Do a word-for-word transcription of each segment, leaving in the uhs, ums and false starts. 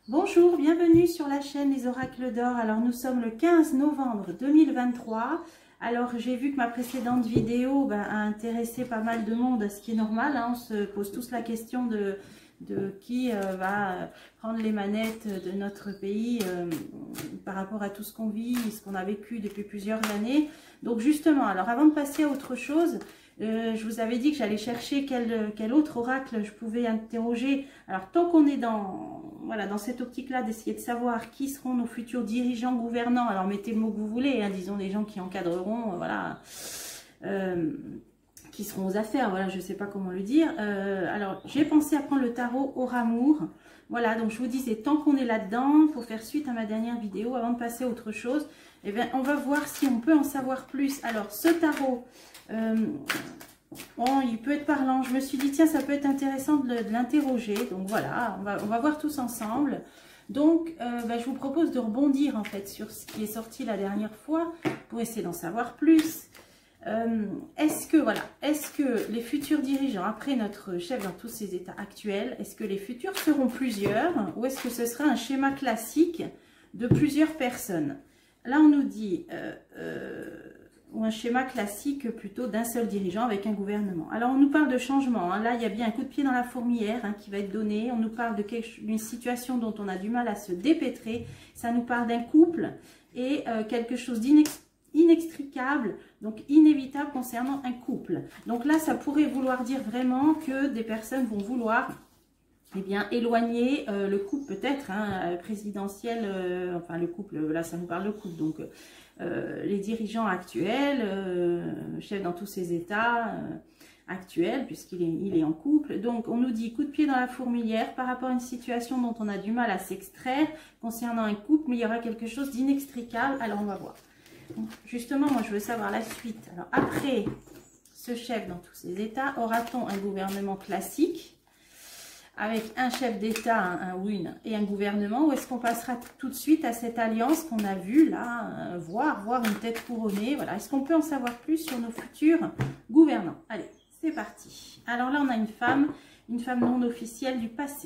Bonjour, bienvenue sur la chaîne Les Oracles d'Or. Alors nous sommes le quinze novembre deux mille vingt-trois. Alors j'ai vu que ma précédente vidéo ben, a intéressé pas mal de monde, ce qui est normal. Hein, on se pose tous la question de, de qui euh, va prendre les manettes de notre pays euh, par rapport à tout ce qu'on vit, ce qu'on a vécu depuis plusieurs années. Donc justement, alors avant de passer à autre chose, Euh, je vous avais dit que j'allais chercher quel, quel autre oracle je pouvais interroger. Alors tant qu'on est dans, voilà, dans cette optique-là d'essayer de savoir qui seront nos futurs dirigeants gouvernants, alors mettez le mot que vous voulez, hein, disons des gens qui encadreront, euh, voilà, euh, qui seront aux affaires, voilà, je ne sais pas comment le dire. Euh, alors j'ai pensé à prendre le tarot Oramour. Voilà, donc je vous disais, tant qu'on est là-dedans, pour faire suite à ma dernière vidéo, avant de passer à autre chose, eh bien, on va voir si on peut en savoir plus. Alors ce tarot... Euh, bon, il peut être parlant. Je me suis dit, tiens, ça peut être intéressant de, de l'interroger. Donc voilà, on va, on va voir tous ensemble. Donc, euh, bah, je vous propose de rebondir en fait sur ce qui est sorti la dernière fois pour essayer d'en savoir plus. Euh, est-ce que, voilà, est-ce que les futurs dirigeants, après notre chef dans tous ses états actuels, est-ce que les futurs seront plusieurs ou est-ce que ce sera un schéma classique de plusieurs personnes? Là, on nous dit... Euh, euh, ou un schéma classique plutôt d'un seul dirigeant avec un gouvernement. Alors on nous parle de changement, hein. Là il y a bien un coup de pied dans la fourmilière hein, qui va être donné, on nous parle d'une situation dont on a du mal à se dépêtrer, ça nous parle d'un couple et euh, quelque chose d'inextricable, donc inévitable concernant un couple. Donc là ça pourrait vouloir dire vraiment que des personnes vont vouloir eh bien, éloigner euh, le couple peut-être, hein, présidentiel, euh, enfin le couple, là ça nous parle de couple, donc euh, les dirigeants actuels, euh, chef dans tous ses états euh, actuels, puisqu'il est, il est en couple. Donc on nous dit coup de pied dans la fourmilière par rapport à une situation dont on a du mal à s'extraire concernant un couple, mais il y aura quelque chose d'inextricable, alors on va voir. Donc, justement, moi je veux savoir la suite. Alors après ce chef dans tous ses états, aura-t-on un gouvernement classique avec un chef d'État, un, un ou une, et un gouvernement, ou est-ce qu'on passera tout de suite à cette alliance qu'on a vue là, euh, voir, voir une tête couronnée, voilà. Est-ce qu'on peut en savoir plus sur nos futurs gouvernants? Allez, c'est parti. Alors là, on a une femme, une femme non officielle du passé.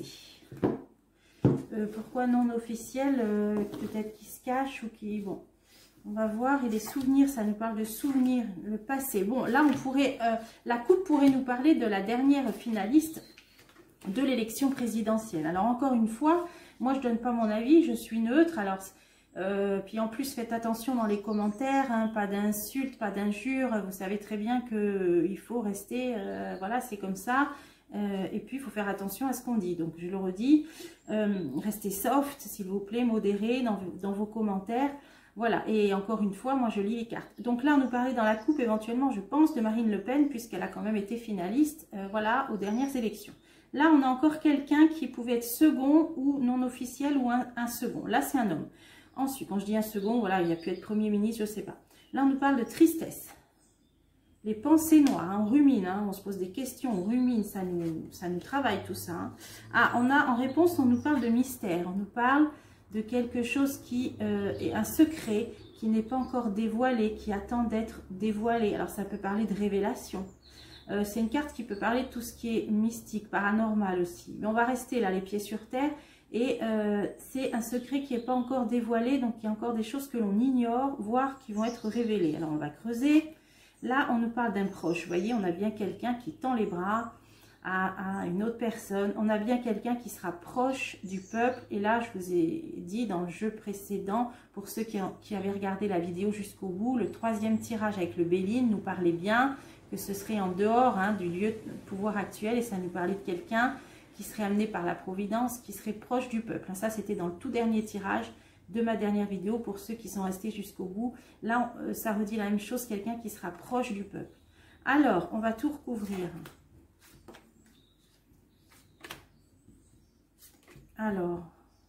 Euh, pourquoi non officielle? euh, Peut-être qui se cache ou qui... Bon, on va voir. Et les souvenirs, ça nous parle de souvenirs, le passé. Bon, là, on pourrait... Euh, la coupe pourrait nous parler de la dernière finaliste de l'élection présidentielle. Alors encore une fois, moi je donne pas mon avis, je suis neutre. Alors euh, puis en plus faites attention dans les commentaires, hein, pas d'insultes, pas d'injures. Vous savez très bien que euh, il faut rester, euh, voilà, c'est comme ça. Euh, et puis il faut faire attention à ce qu'on dit. Donc je le redis, euh, restez soft, s'il vous plaît, modéré dans, dans vos commentaires. Voilà, et encore une fois, moi je lis les cartes. Donc là, on nous parlait dans la coupe éventuellement, je pense, de Marine Le Pen, puisqu'elle a quand même été finaliste, euh, voilà, aux dernières élections. Là, on a encore quelqu'un qui pouvait être second ou non officiel ou un, un second. Là, c'est un homme. Ensuite, quand je dis un second, voilà, il a pu être Premier ministre, je ne sais pas. Là, on nous parle de tristesse. Les pensées noires, hein, on rumine, hein, on se pose des questions, on rumine, ça nous, ça nous travaille tout ça. Hein. Ah, on a en réponse, on nous parle de mystère. On nous parle de quelque chose qui euh, est un secret, qui n'est pas encore dévoilé, qui attend d'être dévoilé. Alors, ça peut parler de révélation. Euh, c'est une carte qui peut parler de tout ce qui est mystique, paranormal aussi. Mais on va rester là, les pieds sur terre. Et euh, c'est un secret qui n'est pas encore dévoilé. Donc, il y a encore des choses que l'on ignore, voire qui vont être révélées. Alors, on va creuser. Là, on nous parle d'un proche. Vous voyez, on a bien quelqu'un qui tend les bras à, à une autre personne. On a bien quelqu'un qui sera proche du peuple. Et là, je vous ai dit dans le jeu précédent, pour ceux qui, qui avaient regardé la vidéo jusqu'au bout, le troisième tirage avec le Béline nous parlait bien que ce serait en dehors hein, du lieu de pouvoir actuel et ça nous parlait de quelqu'un qui serait amené par la providence, qui serait proche du peuple. Ça, c'était dans le tout dernier tirage de ma dernière vidéo pour ceux qui sont restés jusqu'au bout. Là, ça redit la même chose, quelqu'un qui sera proche du peuple. Alors, on va tout recouvrir. Alors...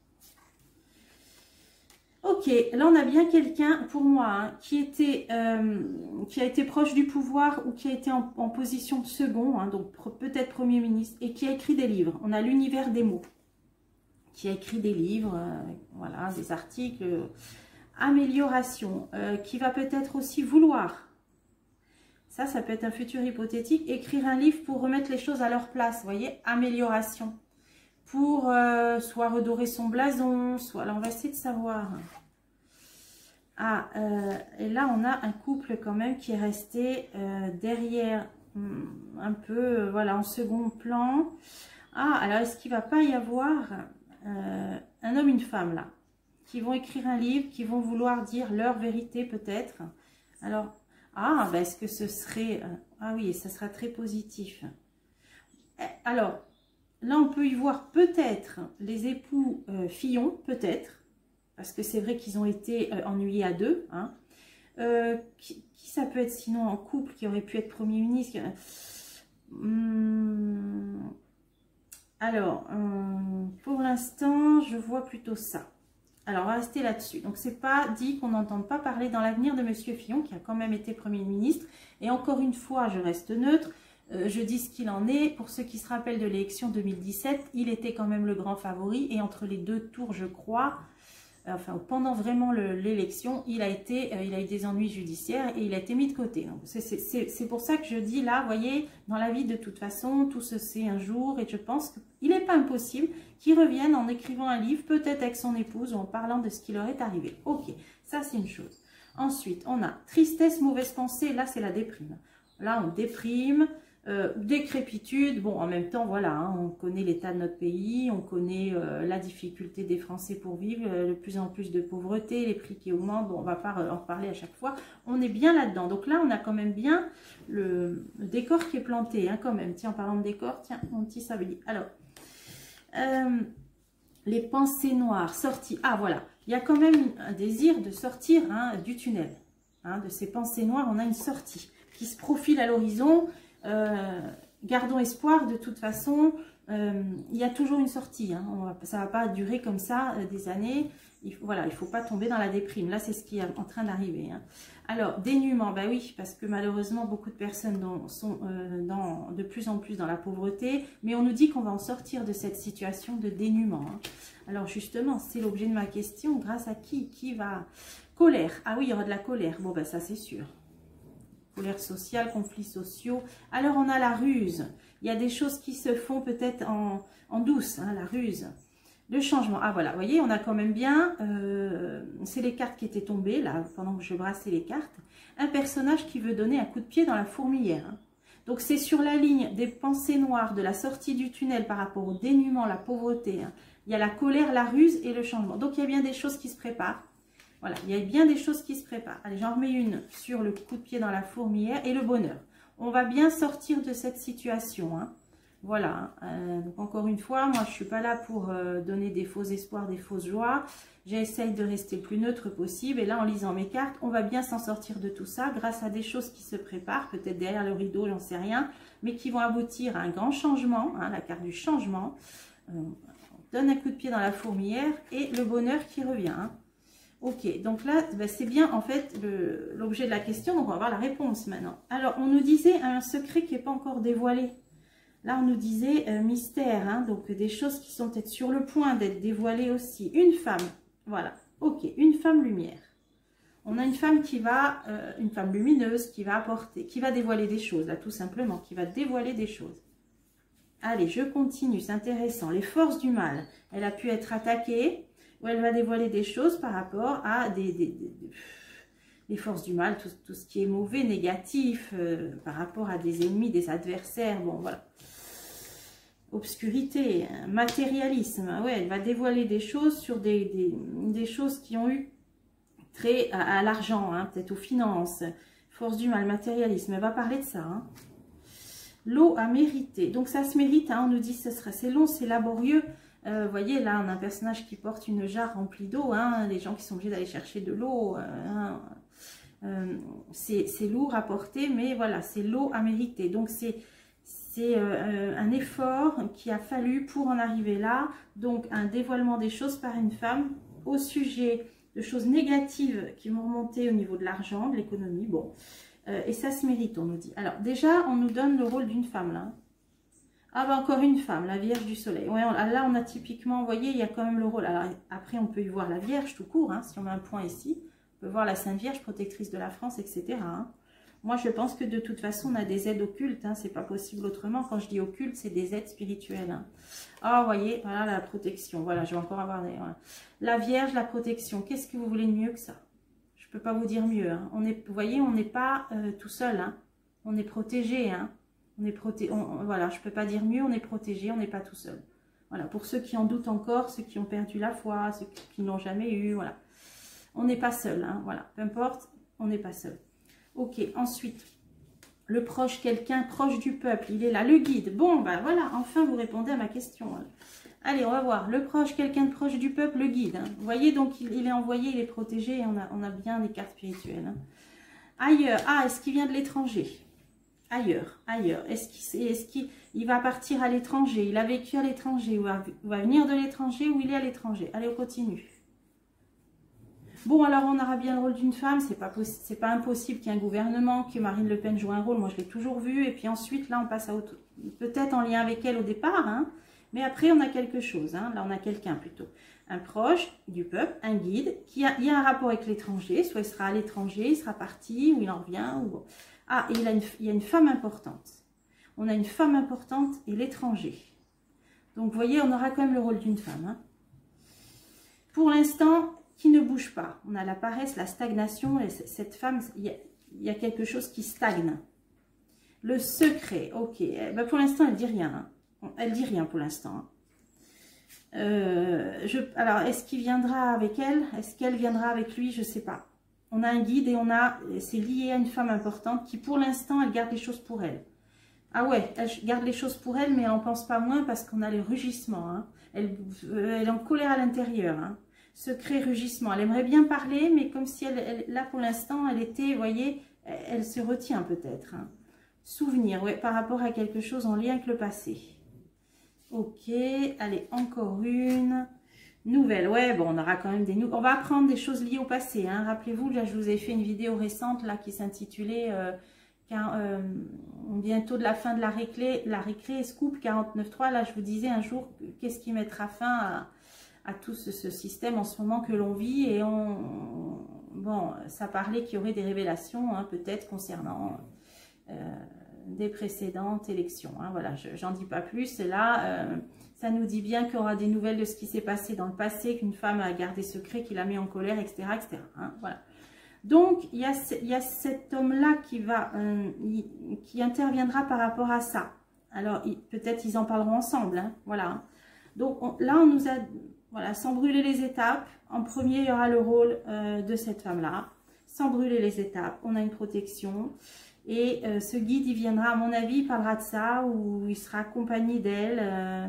Ok, là on a bien quelqu'un, pour moi, hein, qui, était, euh, qui a été proche du pouvoir ou qui a été en, en position de second, hein, donc peut-être Premier ministre, et qui a écrit des livres. On a l'univers des mots, qui a écrit des livres, euh, voilà, des articles, euh, amélioration, euh, qui va peut-être aussi vouloir, ça, ça peut être un futur hypothétique, écrire un livre pour remettre les choses à leur place, vous voyez, amélioration. pour euh, soit redorer son blason, soit... Alors, on va essayer de savoir. Ah, euh, et là, on a un couple quand même qui est resté euh, derrière, un peu, euh, voilà, en second plan. Ah, alors, est-ce qu'il ne va pas y avoir euh, un homme, une femme, là, qui vont écrire un livre, qui vont vouloir dire leur vérité, peut-être. Alors, ah, ben, est-ce que ce serait... Euh, ah oui, ça sera très positif. Alors, là, on peut y voir peut-être les époux euh, Fillon, peut-être, parce que c'est vrai qu'ils ont été euh, ennuyés à deux. Hein. Euh, qui, qui ça peut être sinon en couple, qui aurait pu être Premier ministre hum, Alors, hum, pour l'instant, je vois plutôt ça. Alors, on va rester là-dessus. Donc, c'est pas dit qu'on n'entende pas parler dans l'avenir de Monsieur Fillon, qui a quand même été Premier ministre. Et encore une fois, je reste neutre. Euh, je dis ce qu'il en est. Pour ceux qui se rappellent de l'élection deux mille dix-sept, il était quand même le grand favori. Et entre les deux tours, je crois, euh, enfin, pendant vraiment l'élection, il a été, euh, il a eu des ennuis judiciaires et il a été mis de côté. C'est pour ça que je dis là, vous voyez, dans la vie, de toute façon, tout se sait un jour. Et je pense qu'il n'est pas impossible qu'il revienne en écrivant un livre, peut-être avec son épouse, ou en parlant de ce qui leur est arrivé. Ok, ça c'est une chose. Ensuite, on a tristesse, mauvaise pensée. Là, c'est la déprime. Là, on déprime. Euh, décrépitude, bon, en même temps, voilà, hein, on connaît l'état de notre pays, on connaît euh, la difficulté des Français pour vivre, euh, de plus en plus de pauvreté, les prix qui augmentent, bon, on ne va pas en reparler à chaque fois, on est bien là-dedans. Donc là, on a quand même bien le, le décor qui est planté, hein, quand même. Tiens, en parlant de décor, tiens, mon petit sablier. Alors, euh, les pensées noires, sorties. Ah, voilà, il y a quand même un désir de sortir hein, du tunnel. Hein, de ces pensées noires, on a une sortie qui se profile à l'horizon. Euh, gardons espoir, de toute façon, euh, il y a toujours une sortie, hein. On va, ça ne va pas durer comme ça euh, des années, il, voilà, il ne faut pas tomber dans la déprime, là c'est ce qui est en train d'arriver. Hein. Alors, dénuement, ben oui, parce que malheureusement beaucoup de personnes dans, sont euh, dans, de plus en plus dans la pauvreté, mais on nous dit qu'on va en sortir de cette situation de dénuement. Hein. Alors justement, c'est l'objet de ma question, grâce à qui, qui va... Colère, ah oui, il y aura de la colère, bon ben ça c'est sûr. Colère sociale, conflits sociaux. Alors, on a la ruse. Il y a des choses qui se font peut-être en, en douce, hein, la ruse. Le changement. Ah, voilà, vous voyez, on a quand même bien... Euh, c'est les cartes qui étaient tombées, là, pendant que je brassais les cartes. Un personnage qui veut donner un coup de pied dans la fourmilière. Hein. Donc, c'est sur la ligne des pensées noires, de la sortie du tunnel par rapport au dénuement, la pauvreté. Hein. Il y a la colère, la ruse et le changement. Donc, il y a bien des choses qui se préparent. Voilà, il y a bien des choses qui se préparent. Allez, j'en remets une sur le coup de pied dans la fourmilière et le bonheur. On va bien sortir de cette situation. Hein. Voilà, euh, donc encore une fois, moi je ne suis pas là pour euh, donner des faux espoirs, des fausses joies. J'essaye de rester le plus neutre possible. Et là, en lisant mes cartes, on va bien s'en sortir de tout ça grâce à des choses qui se préparent, peut-être derrière le rideau, j'en sais rien, mais qui vont aboutir à un grand changement, hein, la carte du changement. Euh, on donne un coup de pied dans la fourmilière et le bonheur qui revient. Hein. Ok, donc là, ben c'est bien en fait l'objet de la question, donc on va voir la réponse maintenant. Alors, on nous disait un secret qui n'est pas encore dévoilé. Là, on nous disait euh, mystère, hein, donc des choses qui sont peut-être sur le point d'être dévoilées aussi. Une femme, voilà, ok, une femme lumière. On a une femme qui va, euh, une femme lumineuse qui va apporter, qui va dévoiler des choses, là, tout simplement, qui va dévoiler des choses. Allez, je continue, c'est intéressant. Les forces du mal, elle a pu être attaquée, où elle va dévoiler des choses par rapport à des, des, des, des les forces du mal, tout, tout ce qui est mauvais, négatif, euh, par rapport à des ennemis, des adversaires, bon voilà. Obscurité, matérialisme, ouais, elle va dévoiler des choses sur des, des, des choses qui ont eu trait à, à l'argent, hein, peut-être aux finances, force du mal, matérialisme, elle va parler de ça. Hein. L'eau à mériter, donc ça se mérite, hein, on nous dit que c'est long, c'est laborieux. Vous euh, voyez, là, on a un personnage qui porte une jarre remplie d'eau. Hein, les gens qui sont obligés d'aller chercher de l'eau, euh, hein, euh, c'est lourd à porter, mais voilà, c'est l'eau à mériter. Donc, c'est euh, un effort qui a fallu pour en arriver là. Donc, un dévoilement des choses par une femme au sujet de choses négatives qui vont remonter au niveau de l'argent, de l'économie. Bon, euh, et ça se mérite, on nous dit. Alors, déjà, on nous donne le rôle d'une femme, là. Ah bah encore une femme, la Vierge du Soleil. Ouais, on, là, on a typiquement, vous voyez, il y a quand même le rôle. Alors après, on peut y voir la Vierge tout court, hein, si on met un point ici. On peut voir la Sainte Vierge, protectrice de la France, et cetera. Hein. Moi, je pense que de toute façon, on a des aides occultes. Hein, c'est pas possible autrement. Quand je dis occulte, c'est des aides spirituelles. Hein. Ah, vous voyez, voilà la protection. Voilà, je vais encore avoir des... Voilà. La Vierge, la protection. Qu'est-ce que vous voulez de mieux que ça? Je peux pas vous dire mieux. Hein. On est, vous voyez, on n'est pas euh, tout seul. Hein. On est protégé. Hein. On est proté... on, voilà, je peux pas dire mieux. On est protégé. On n'est pas tout seul. Voilà, pour ceux qui en doutent encore, ceux qui ont perdu la foi, ceux qui n'ont jamais eu, voilà. On n'est pas seul. Hein. Voilà, peu importe, on n'est pas seul. Ok, ensuite, le proche, quelqu'un proche du peuple, il est là, le guide. Bon, ben voilà, enfin vous répondez à ma question. Allez, on va voir. Le proche, quelqu'un de proche du peuple, le guide. Hein. Vous voyez, donc il, il est envoyé, il est protégé et on a, on a bien des cartes spirituelles. Hein. Ailleurs, ah, est-ce qu'il vient de l'étranger? Ailleurs, ailleurs. Est-ce qu'il est qu'il, il va partir à l'étranger? Il a vécu à l'étranger, ou va, va venir de l'étranger, ou il est à l'étranger? Allez, on continue. Bon, alors on aura bien le rôle d'une femme, c'est pas c'est pas impossible qu'il y ait un gouvernement, que Marine Le Pen joue un rôle, moi je l'ai toujours vu, et puis ensuite là on passe à autre, peut-être en lien avec elle au départ, hein, mais après on a quelque chose, hein, là on a quelqu'un plutôt, un proche du peuple, un guide, qui a, il y a un rapport avec l'étranger, soit il sera à l'étranger, il sera parti, ou il en revient, ou bon. Ah, et il, a une, il y a une femme importante, on a une femme importante et l'étranger, donc vous voyez on aura quand même le rôle d'une femme, hein. Pour l'instant, qui ne bouge pas. On a la paresse, la stagnation, et cette femme, il y a, il y a quelque chose qui stagne. Le secret, ok. Ben pour l'instant, elle ne dit rien. Hein. Elle ne dit rien pour l'instant. Hein. Euh, je, alors, est-ce qu'il viendra avec elle? Est-ce qu'elle viendra avec lui? Je ne sais pas. On a un guide et on a, c'est lié à une femme importante qui, pour l'instant, elle garde les choses pour elle. Ah ouais, elle garde les choses pour elle, mais elle n'en pense pas moins parce qu'on a les rugissements. Hein. Elle, elle est en colère à l'intérieur. Hein. Secret, rugissement. Elle aimerait bien parler, mais comme si elle, elle là pour l'instant, elle était, vous voyez, elle, elle se retient peut-être. Hein. Souvenir, ouais, par rapport à quelque chose en lien avec le passé. Ok, allez, encore une. Nouvelle, ouais, bon, on aura quand même des nouvelles. On va apprendre des choses liées au passé. Hein. Rappelez-vous, là, je vous ai fait une vidéo récente là qui s'intitulait euh, euh, bientôt de la fin de la récré, la récré, Scoop quarante-neuf trois. Là, je vous disais un jour, qu'est-ce qui mettra fin à... à tout ce, ce système en ce moment que l'on vit, et on, bon, ça parlait qu'il y aurait des révélations, hein, peut-être concernant euh, des précédentes élections, hein, voilà, j'en dis pas plus, et là, euh, ça nous dit bien qu'il y aura des nouvelles de ce qui s'est passé dans le passé, qu'une femme a gardé secret, qui l'a mis en colère, et cetera, et cetera, hein, voilà. Donc, il y a, il y a cet homme-là qui va, euh, il, qui interviendra par rapport à ça. Alors, peut-être ils en parleront ensemble, hein, voilà. Donc, on, là, on nous a... Voilà, sans brûler les étapes. En premier, il y aura le rôle euh, de cette femme-là. Sans brûler les étapes, on a une protection. Et euh, ce guide, il viendra, à mon avis, il parlera de ça, ou il sera accompagné d'elle. Euh,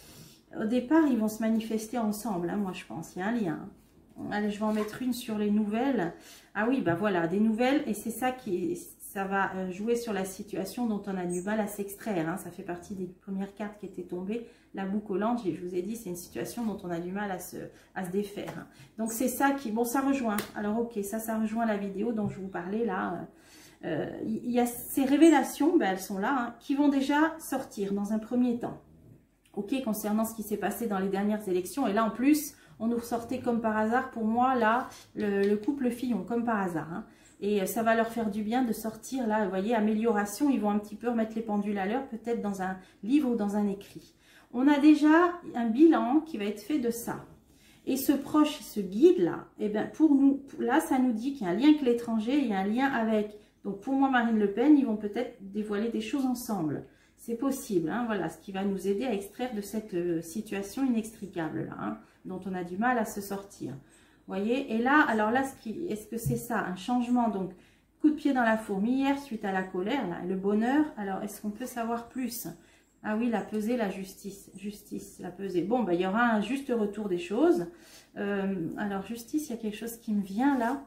au départ, ils vont se manifester ensemble, hein, moi je pense, il y a un lien. Allez, je vais en mettre une sur les nouvelles. Ah oui, bah voilà, des nouvelles, et c'est ça qui... ça va jouer sur la situation dont on a du mal à s'extraire. Hein. Ça fait partie des premières cartes qui étaient tombées. La boue collante, je vous ai dit, c'est une situation dont on a du mal à se, à se défaire. Hein. Donc c'est ça qui... Bon, ça rejoint. Alors ok, ça, ça rejoint la vidéo dont je vous parlais là. Euh, il y a ces révélations, ben, elles sont là, hein, qui vont déjà sortir dans un premier temps. Ok, concernant ce qui s'est passé dans les dernières élections. Et là, en plus, on nous ressortait comme par hasard, pour moi, là, le, le couple Fillon, comme par hasard. Hein. Et ça va leur faire du bien de sortir, là, vous voyez, amélioration. Ils vont un petit peu remettre les pendules à l'heure, peut-être dans un livre ou dans un écrit. On a déjà un bilan qui va être fait de ça. Et ce proche, ce guide-là, eh bien, pour nous, là, ça nous dit qu'il y a un lien avec l'étranger, il y a un lien avec... Donc, pour moi, Marine Le Pen, ils vont peut-être dévoiler des choses ensemble. C'est possible, hein, voilà, ce qui va nous aider à extraire de cette euh, situation inextricable, là, hein, dont on a du mal à se sortir. Vous voyez, et là, alors là, est-ce que c'est ça, un changement, donc, coup de pied dans la fourmilière suite à la colère, là, le bonheur, alors est-ce qu'on peut savoir plus? Ah oui, la pesée, la justice, justice, la pesée. Bon, ben, il y aura un juste retour des choses. Euh, alors, justice, il y a quelque chose qui me vient là.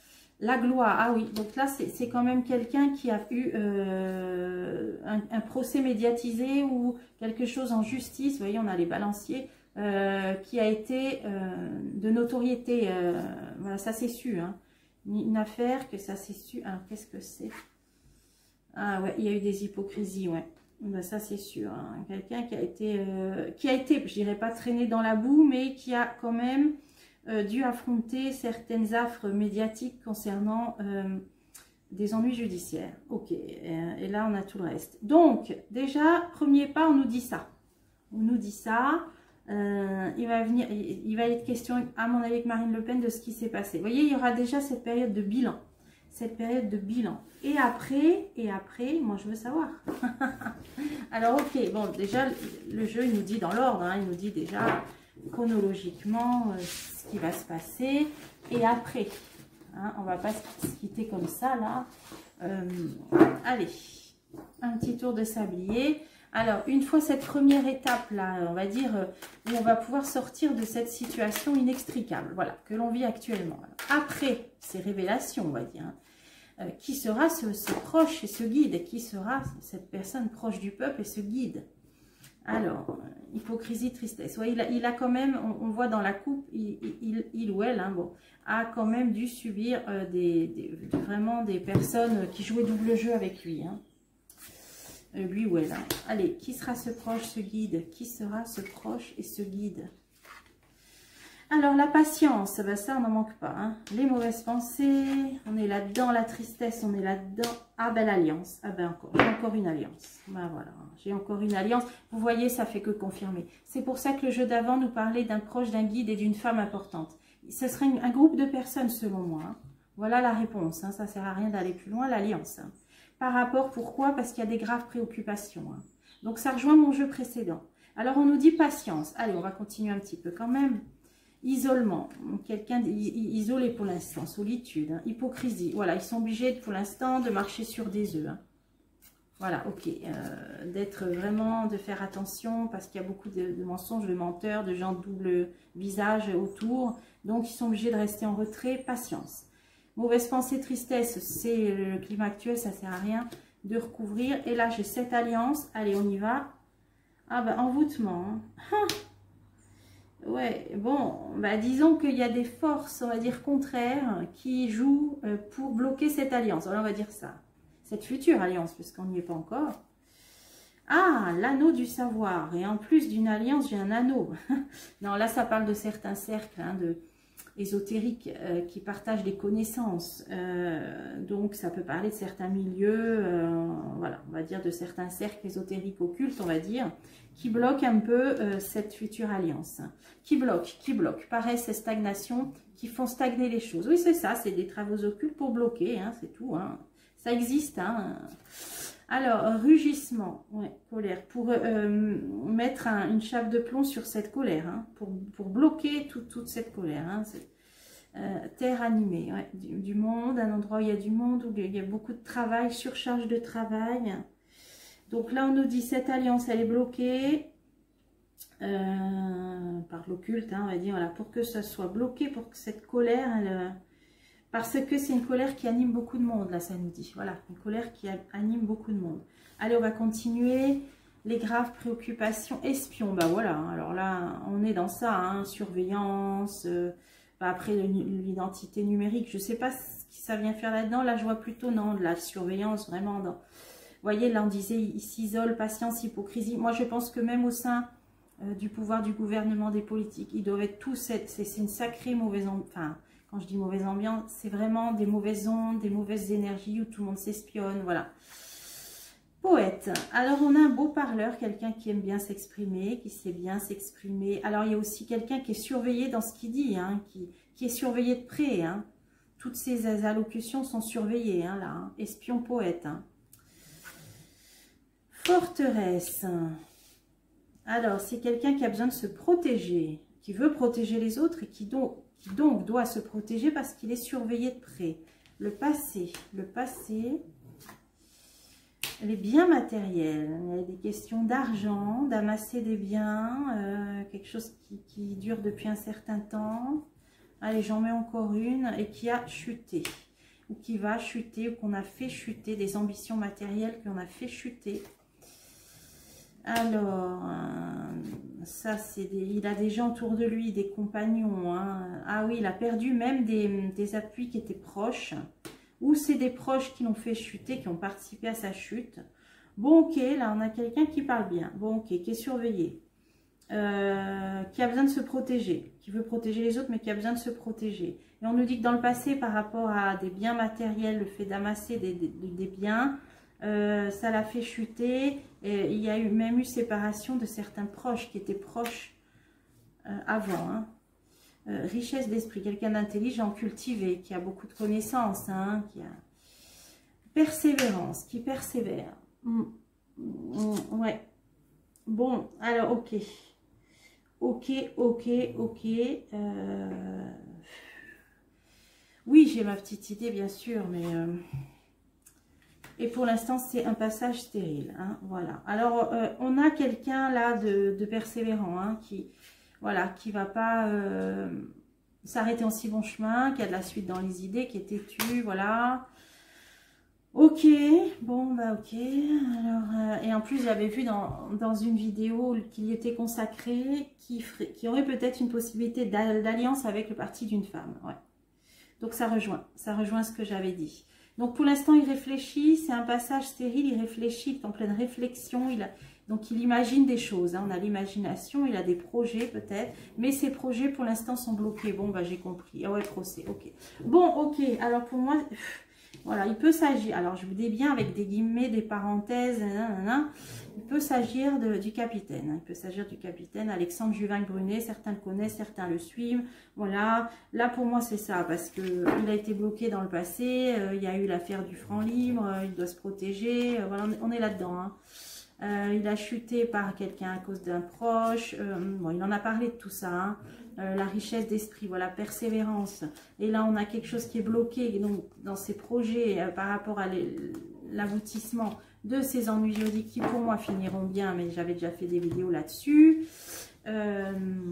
La gloire, ah oui, donc là, c'est quand même quelqu'un qui a eu euh, un, un procès médiatisé ou quelque chose en justice. Vous voyez, on a les balanciers. Euh, qui a été euh, de notoriété, euh, voilà, ça c'est su, hein. Une affaire que ça c'est su. Alors qu'est-ce que c'est? Ah ouais, il y a eu des hypocrisies, ouais. Ben, ça c'est sûr, hein. Quelqu'un qui a été, euh, qui a été, je dirais pas traîné dans la boue, mais qui a quand même euh, dû affronter certaines affres médiatiques concernant euh, des ennuis judiciaires. Ok, et là on a tout le reste. Donc, déjà, premier pas, on nous dit ça. On nous dit ça. Euh, il va venir, il va être question, à mon avis, avec Marine Le Pen, de ce qui s'est passé. Vous voyez, il y aura déjà cette période de bilan. Cette période de bilan. Et après, et après, moi je veux savoir. Alors, ok, bon, déjà, le jeu, il nous dit dans l'ordre, hein, il nous dit déjà chronologiquement euh, ce qui va se passer. Et après, hein, on va pas se quitter comme ça, là. Euh, allez, un petit tour de sablier. Alors, une fois cette première étape-là, on va dire, où on va pouvoir sortir de cette situation inextricable, voilà, que l'on vit actuellement. Alors, après ces révélations, on va dire, hein, euh, qui sera ce, ce proche et ce guide? Qui sera cette personne proche du peuple et ce guide? Alors, hypocrisie, tristesse. Ouais, il, a, il a quand même, on, on voit dans la coupe, il, il, il ou elle, hein, bon, a quand même dû subir euh, des, des, vraiment des personnes qui jouaient double jeu avec lui, hein. Lui ou elle. Hein. Allez, qui sera ce proche, ce guide? Qui sera ce proche et ce guide? Alors, la patience, ben ça, on n'en manque pas. Hein. Les mauvaises pensées, on est là-dedans. La tristesse, on est là-dedans. Ah ben, l'alliance. Ah ben, encore. J'ai encore une alliance. Ben voilà, j'ai encore une alliance. Vous voyez, ça fait que confirmer. C'est pour ça que le jeu d'avant nous parlait d'un proche, d'un guide et d'une femme importante. Ce serait un groupe de personnes, selon moi. Hein. Voilà la réponse. Hein. Ça ne sert à rien d'aller plus loin, l'alliance. Hein. Par rapport, pourquoi? Parce qu'il y a des graves préoccupations. Hein. Donc, ça rejoint mon jeu précédent. Alors, on nous dit patience. Allez, on va continuer un petit peu quand même. Isolement. Quelqu'un isolé pour l'instant. Solitude. Hein. Hypocrisie. Voilà, ils sont obligés pour l'instant de marcher sur des œufs. Hein. Voilà, ok. Euh, D'être vraiment, de faire attention parce qu'il y a beaucoup de, de mensonges, de menteurs, de gens de double visage autour. Donc, ils sont obligés de rester en retrait. Patience. Mauvaise pensée, tristesse, c'est le climat actuel, ça ne sert à rien de recouvrir. Et là, j'ai cette alliance. Allez, on y va. Ah, ben, envoûtement. Hein. Ouais, bon, bah, disons qu'il y a des forces, on va dire, contraires qui jouent pour bloquer cette alliance. Alors, on va dire ça. Cette future alliance, puisqu'on n'y est pas encore. Ah, l'anneau du savoir. Et en plus d'une alliance, j'ai un anneau. Non, là, ça parle de certains cercles, hein, de... ésotériques euh, qui partagent des connaissances, euh, donc ça peut parler de certains milieux, euh, voilà, on va dire de certains cercles ésotériques occultes, on va dire, qui bloquent un peu euh, cette future alliance, qui bloquent, qui bloquent, pareil, ces stagnations qui font stagner les choses. Oui, c'est ça, c'est des travaux occultes pour bloquer, hein, c'est tout, hein. Ça existe. Hein. Alors, rugissement, ouais, colère, pour euh, mettre un, une chape de plomb sur cette colère, hein, pour, pour bloquer tout, toute cette colère. Hein, euh, terre animée, ouais, du, du monde, un endroit où il y a du monde, où il y a beaucoup de travail, surcharge de travail. Donc là, on nous dit cette alliance, elle est bloquée euh, par l'occulte, hein, on va dire, voilà, pour que ça soit bloqué, pour que cette colère, elle... Parce que c'est une colère qui anime beaucoup de monde, là, ça nous dit. Voilà, une colère qui anime beaucoup de monde. Allez, on va continuer. Les graves préoccupations. Espion, bah voilà. Alors là, on est dans ça, hein, surveillance. Euh, bah après, l'identité numérique, je ne sais pas ce que ça vient faire là-dedans. Là, je vois plutôt, non, de la surveillance, vraiment. Dans... Vous voyez, là, on disait, il s'isole, patience, hypocrisie. Moi, je pense que même au sein euh, du pouvoir du gouvernement, des politiques, ils doivent être tous... C'est une sacrée mauvaise... Enfin... Quand je dis mauvaise ambiance, c'est vraiment des mauvaises ondes, des mauvaises énergies où tout le monde s'espionne, voilà. Poète. Alors, on a un beau parleur, quelqu'un qui aime bien s'exprimer, qui sait bien s'exprimer. Alors, il y a aussi quelqu'un qui est surveillé dans ce qu'il dit, hein, qui, qui est surveillé de près. Hein. Toutes ces allocutions sont surveillées, hein, là. Hein. Espion, poète. Hein. Forteresse. Alors, c'est quelqu'un qui a besoin de se protéger, qui veut protéger les autres et qui donc... qui donc doit se protéger parce qu'il est surveillé de près. Le passé, le passé, les biens matériels, il y a des questions d'argent, d'amasser des biens, euh, quelque chose qui, qui dure depuis un certain temps. Allez, j'en mets encore une, et qui a chuté, ou qui va chuter, ou qu'on a fait chuter, des ambitions matérielles qu'on a fait chuter. Alors, euh, ça c'est des... il a des gens autour de lui, des compagnons. Hein. Ah oui, il a perdu même des, des appuis qui étaient proches. Ou c'est des proches qui l'ont fait chuter, qui ont participé à sa chute. Bon, ok, là on a quelqu'un qui parle bien. Bon, ok, qui est surveillé. euh, qui a besoin de se protéger, qui veut protéger les autres, mais qui a besoin de se protéger. Et on nous dit que dans le passé, par rapport à des biens matériels, le fait d'amasser des, des, des biens, euh, ça l'a fait chuter. Et il y a eu, même eu séparation de certains proches qui étaient proches euh, avant. Hein. Euh, richesse d'esprit, quelqu'un d'intelligent, cultivé, qui a beaucoup de connaissances, hein, qui a persévérance, qui persévère. Mmh. Mmh, ouais. Bon, alors, ok. Ok, ok, ok. Euh... Oui, j'ai ma petite idée, bien sûr, mais... Euh... Et pour l'instant, c'est un passage stérile. Hein, voilà. Alors, euh, on a quelqu'un là de, de persévérant, hein, qui... Voilà, qui va pas euh, s'arrêter en si bon chemin, qui a de la suite dans les idées, qui est têtu, voilà. Ok, bon, bah ok. Alors, euh, et en plus, j'avais vu dans, dans une vidéo qu'il y était consacré, qui, ferait, qui aurait peut-être une possibilité d'alliance avec le parti d'une femme. Ouais. Donc ça rejoint, ça rejoint ce que j'avais dit. Donc pour l'instant, il réfléchit, c'est un passage stérile, il réfléchit, il est en pleine réflexion, il a... Donc, il imagine des choses, hein. On a l'imagination, il a des projets peut-être, mais ces projets pour l'instant sont bloqués. Bon, bah j'ai compris. Ah ouais, procès, ok. Bon, ok, alors pour moi, voilà, il peut s'agir, alors je vous dis bien avec des guillemets, des parenthèses, nanana, il peut s'agir du capitaine, hein. Il peut s'agir du capitaine Alexandre Juvin-Brunet, certains le connaissent, certains le suivent, voilà. Là, pour moi, c'est ça, parce qu'il a été bloqué dans le passé, euh, il y a eu l'affaire du franc libre, euh, il doit se protéger, euh, voilà, on est, est là-dedans, hein. Euh, il a chuté par quelqu'un à cause d'un proche. Euh, bon, il en a parlé de tout ça. Hein. Euh, la richesse d'esprit, voilà, persévérance. Et là, on a quelque chose qui est bloqué donc, dans ses projets euh, par rapport à l'aboutissement de ces ennuis juridiques qui, pour moi, finiront bien. Mais j'avais déjà fait des vidéos là-dessus. Euh,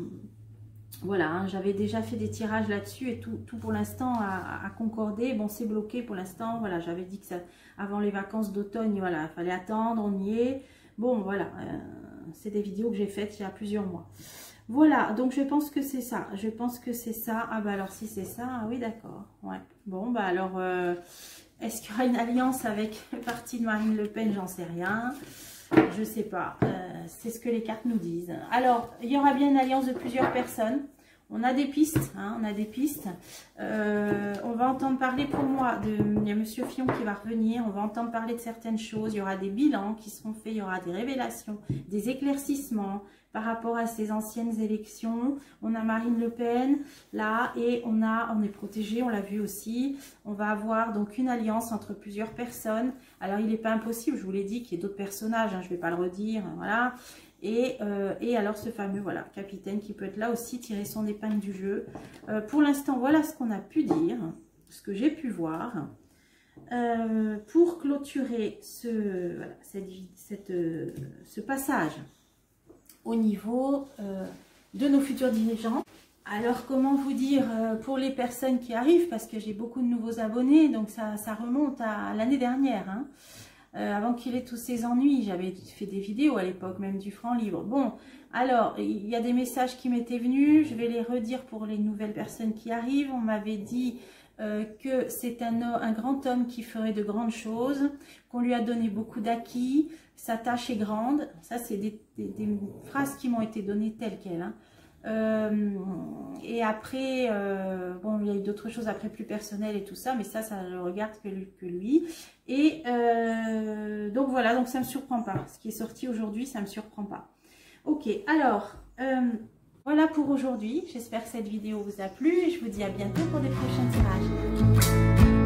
voilà, hein, j'avais déjà fait des tirages là-dessus et tout, tout pour l'instant a, a concordé. Bon, c'est bloqué pour l'instant. Voilà, j'avais dit que ça, avant les vacances d'automne, voilà, il fallait attendre, on y est. Bon, voilà, euh, c'est des vidéos que j'ai faites il y a plusieurs mois. Voilà, donc je pense que c'est ça. Je pense que c'est ça. Ah bah alors si c'est ça, ah oui d'accord. Ouais. Bon bah alors, euh, est-ce qu'il y aura une alliance avec le parti de Marine Le Pen? J'en sais rien. Je sais pas. Euh, c'est ce que les cartes nous disent. Alors, il y aura bien une alliance de plusieurs personnes. On a des pistes, hein, on a des pistes. Euh, on va entendre parler pour moi, de, il y a Monsieur Fillon qui va revenir, on va entendre parler de certaines choses, il y aura des bilans qui seront faits, il y aura des révélations, des éclaircissements par rapport à ces anciennes élections. On a Marine Le Pen là et on, a, on est protégé, on l'a vu aussi. On va avoir donc une alliance entre plusieurs personnes. Alors il n'est pas impossible, je vous l'ai dit, qu'il y ait d'autres personnages, hein, je ne vais pas le redire, voilà. Et, euh, et alors ce fameux voilà capitaine qui peut être là aussi, tirer son épingle du jeu. Euh, pour l'instant, voilà ce qu'on a pu dire, ce que j'ai pu voir. Euh, pour clôturer ce, voilà, cette, cette, euh, ce passage au niveau euh, de nos futurs dirigeants. Alors comment vous dire euh, pour les personnes qui arrivent, parce que j'ai beaucoup de nouveaux abonnés, donc ça, ça remonte à l'année dernière, hein. Euh, avant qu'il ait tous ces ennuis, j'avais fait des vidéos à l'époque, même du franc libre. Bon, alors, il y a des messages qui m'étaient venus, je vais les redire pour les nouvelles personnes qui arrivent. On m'avait dit euh, que c'est un, un grand homme qui ferait de grandes choses, qu'on lui a donné beaucoup d'acquis, sa tâche est grande. Ça, c'est des, des, des phrases qui m'ont été données telles quelles, hein. Euh, et après, euh, bon, il y a eu d'autres choses après plus personnelles et tout ça, mais ça, ça ne regarde que lui. Que lui. Et euh, donc voilà, donc ça ne me surprend pas. Ce qui est sorti aujourd'hui, ça ne me surprend pas. Ok, alors, euh, voilà pour aujourd'hui. J'espère que cette vidéo vous a plu et je vous dis à bientôt pour des prochains tirages.